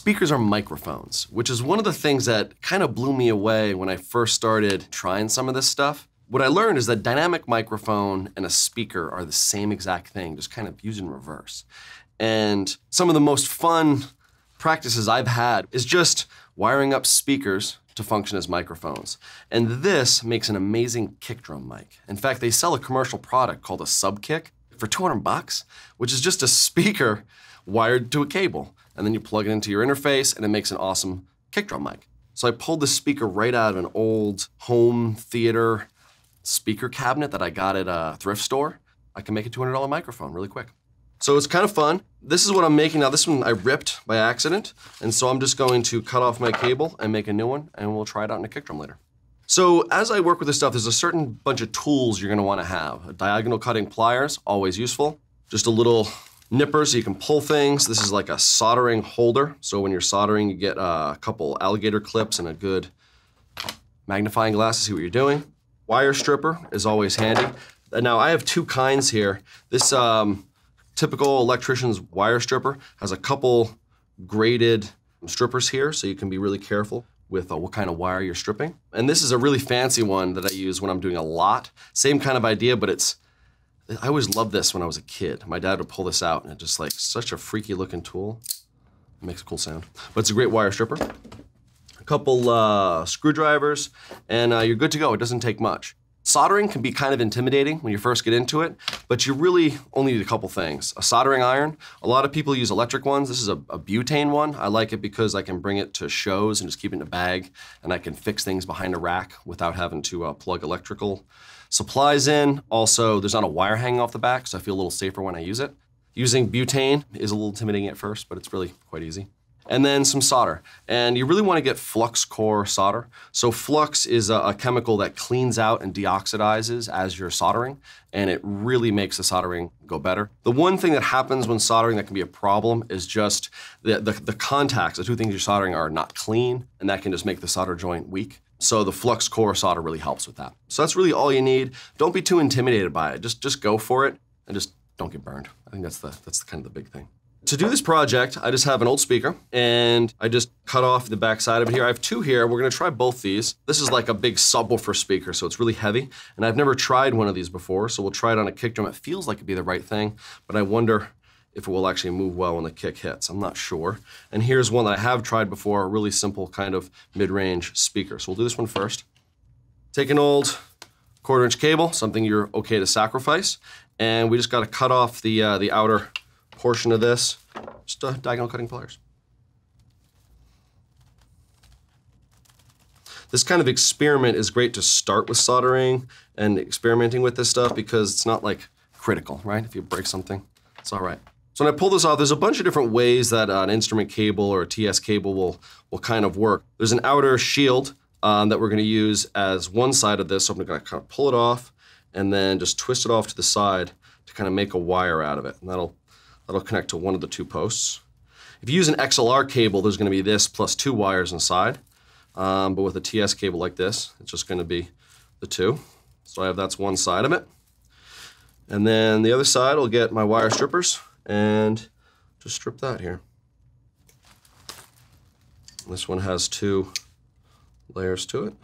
speakers are microphones, which is one of the things that kind of blew me away when I first started trying some of this stuff. What I learned is that dynamic microphone and a speaker are the same exact thing, just kind of used in reverse. And some of the most fun practices I've had is just wiring up speakers to function as microphones. And this makes an amazing kick drum mic. In fact, they sell a commercial product called a sub kick for 200 bucks, which is just a speaker wired to a cable. And then you plug it into your interface and it makes an awesome kick drum mic. So I pulled the speaker right out of an old home theater speaker cabinet that I got at a thrift store. I can make a $200 microphone really quick. So it's kind of fun. This is what I'm making now. This one I ripped by accident. And so I'm just going to cut off my cable and make a new one, and we'll try it out in a kick drum later. So as I work with this stuff, there's a certain bunch of tools you're gonna wanna have. Diagonal cutting pliers, always useful. Just a little nipper so you can pull things. This is like a soldering holder. So when you're soldering, you get a couple alligator clips and a good magnifying glass to see what you're doing. Wire stripper is always handy. Now I have two kinds here. This typical electrician's wire stripper has a couple graded strippers here, so you can be really careful with what kind of wire you're stripping. And this is a really fancy one that I use when I'm doing a lot. Same kind of idea, but I always loved this when I was a kid. My dad would pull this out and it's just like such a freaky looking tool. It makes a cool sound. But it's a great wire stripper. A couple screwdrivers and you're good to go. It doesn't take much. Soldering can be kind of intimidating when you first get into it, but you really only need a couple things. A soldering iron. A lot of people use electric ones. This is a butane one. I like it because I can bring it to shows and just keep it in a bag, and I can fix things behind a rack without having to plug electrical supplies in. Also, there's not a wire hanging off the back, so I feel a little safer when I use it. Using butane is a little intimidating at first, but it's really quite easy. And then some solder. And you really want to get flux core solder. So flux is a chemical that cleans out and deoxidizes as you're soldering, and it really makes the soldering go better. The one thing that happens when soldering that can be a problem is just the contacts, the two things you're soldering are not clean, and that can just make the solder joint weak. So the flux core solder really helps with that. So that's really all you need. Don't be too intimidated by it. Just go for it and just don't get burned. I think that's kind of the big thing. To do this project, I just have an old speaker and I just cut off the back side of it here. I have two here. We're gonna try both these. This is like a big subwoofer speaker, so it's really heavy. And I've never tried one of these before, so we'll try it on a kick drum. It feels like it'd be the right thing, but I wonder if it will actually move well when the kick hits. I'm not sure. And here's one that I have tried before, a really simple kind of mid-range speaker. So we'll do this one first. Take an old 1/4-inch cable, something you're okay to sacrifice, and we just gotta cut off the outer portion of this, just diagonal cutting pliers. This kind of experiment is great to start with soldering and experimenting with this stuff because it's not like critical, right? If you break something, it's all right. So when I pull this off, there's a bunch of different ways that an instrument cable or a TS cable will kind of work. There's an outer shield that we're gonna use as one side of this, so I'm gonna kind of pull it off and then just twist it off to the side to kind of make a wire out of it, and that'll connect to one of the two posts. If you use an XLR cable, there's gonna be this plus two wires inside. But with a TS cable like this, it's just gonna be the two. So that's one side of it. And then the other side, I'll get my wire strippers and just strip that here. This one has two layers to it.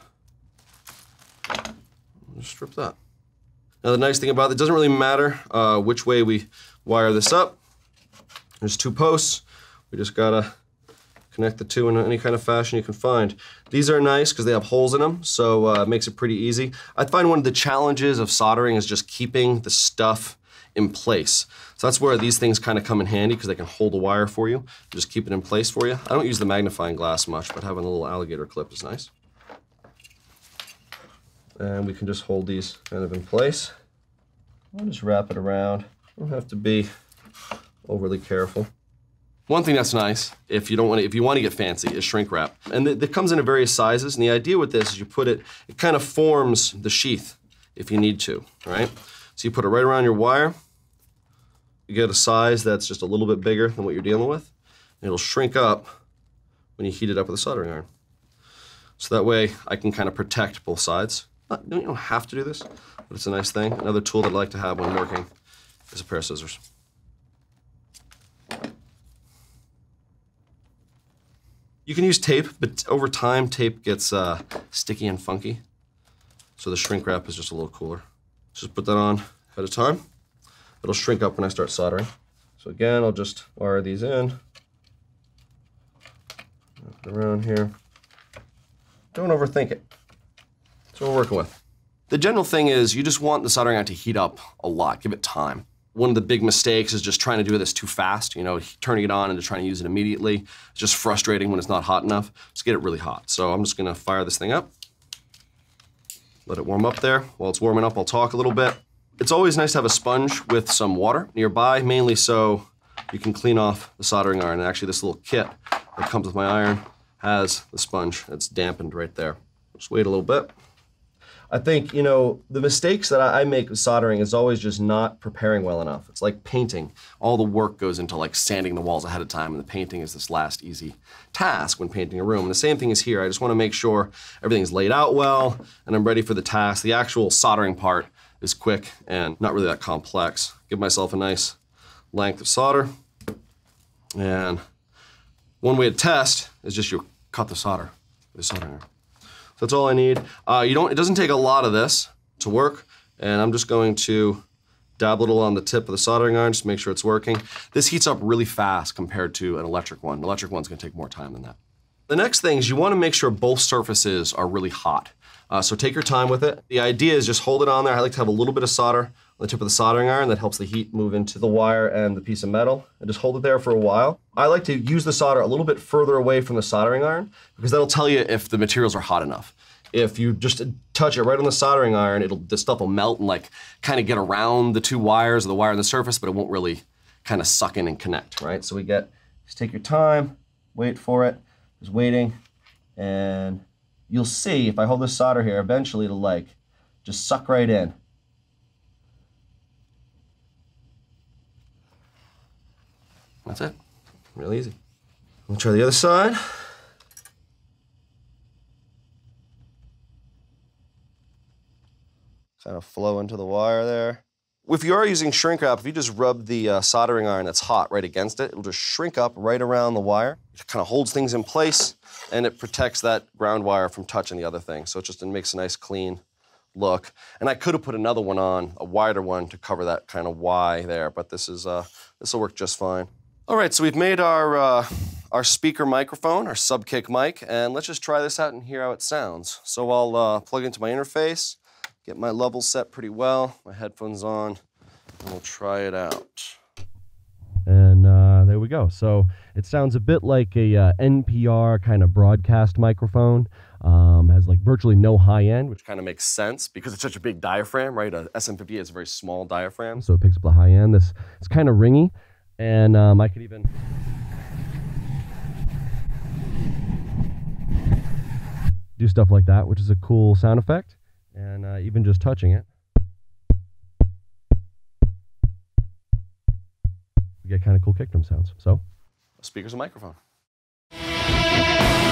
Just strip that. Now the nice thing about it doesn't really matter which way we wire this up. There's two posts. We just gotta connect the two in any kind of fashion you can find. These are nice because they have holes in them, so it makes it pretty easy. I find one of the challenges of soldering is just keeping the stuff in place. So that's where these things kind of come in handy because they can hold the wire for you, just keep it in place for you. I don't use the magnifying glass much, but having a little alligator clip is nice. And we can just hold these kind of in place. I'll just wrap it around. Don't have to be overly careful. One thing that's nice, if you want to get fancy, is shrink wrap. And it comes in various sizes, and the idea with this is you put it kind of forms the sheath if you need to, right? So you put it right around your wire, you get a size that's just a little bit bigger than what you're dealing with, and it'll shrink up when you heat it up with a soldering iron. So that way I can kind of protect both sides. You don't have to do this, but it's a nice thing. Another tool that I like to have when working is a pair of scissors. You can use tape, but over time, tape gets sticky and funky. So the shrink wrap is just a little cooler. Just put that on ahead of time. It'll shrink up when I start soldering. So again, I'll just wire these in. Wrap it around here. Don't overthink it. That's what we're working with. The general thing is you just want the soldering iron to heat up a lot, give it time. One of the big mistakes is just trying to do this too fast, turning it on and just trying to use it immediately. It's just frustrating when it's not hot enough. Just get it really hot. So I'm just gonna fire this thing up. Let it warm up there. While it's warming up, I'll talk a little bit. It's always nice to have a sponge with some water nearby, mainly so you can clean off the soldering iron. And actually this little kit that comes with my iron has the sponge. It's dampened right there. Just wait a little bit. I think, the mistakes that I make with soldering is always just not preparing well enough. It's like painting. All the work goes into like sanding the walls ahead of time, and the painting is this last easy task when painting a room. And the same thing is here. I just want to make sure everything's laid out well, and I'm ready for the task. The actual soldering part is quick and not really that complex. Give myself a nice length of solder. And one way to test is just you cut the solder with a soldering iron. So that's all I need. It doesn't take a lot of this to work, and I'm just going to dab a little on the tip of the soldering iron just to make sure it's working. This heats up really fast compared to an electric one. An electric one's gonna take more time than that. The next thing is you wanna make sure both surfaces are really hot. So take your time with it. The idea is just hold it on there. I like to have a little bit of solder on the tip of the soldering iron. That helps the heat move into the wire and the piece of metal. And just hold it there for a while. I like to use the solder a little bit further away from the soldering iron because that'll tell you if the materials are hot enough. If you just touch it right on the soldering iron, the stuff will melt and kind of get around the two wires, or the wire on the surface, but it won't really kind of suck in and connect, right? So just take your time, wait for it, just waiting, and you'll see if I hold this solder here, eventually it'll just suck right in. That's it, really easy. We'll try the other side. Kind of flow into the wire there. If you are using shrink wrap, if you just rub the soldering iron that's hot right against it, it'll just shrink up right around the wire. It kind of holds things in place, and it protects that ground wire from touching the other thing. So it makes a nice clean look. And I could have put another one on, a wider one, to cover that kind of Y there, but this will work just fine. All right, so we've made our speaker microphone, our sub-kick mic, and let's just try this out and hear how it sounds. So I'll plug into my interface, get my level set pretty well, my headphones on, and we'll try it out. And there we go. So it sounds a bit like a NPR kind of broadcast microphone. Has virtually no high end, which kind of makes sense because it's such a big diaphragm, right? A SM58 is a very small diaphragm, so it picks up the high end. It's kind of ringy, and I could even do stuff like that, which is a cool sound effect. And even just touching it, you get kind of cool kick drum sounds. So, speakers and microphone.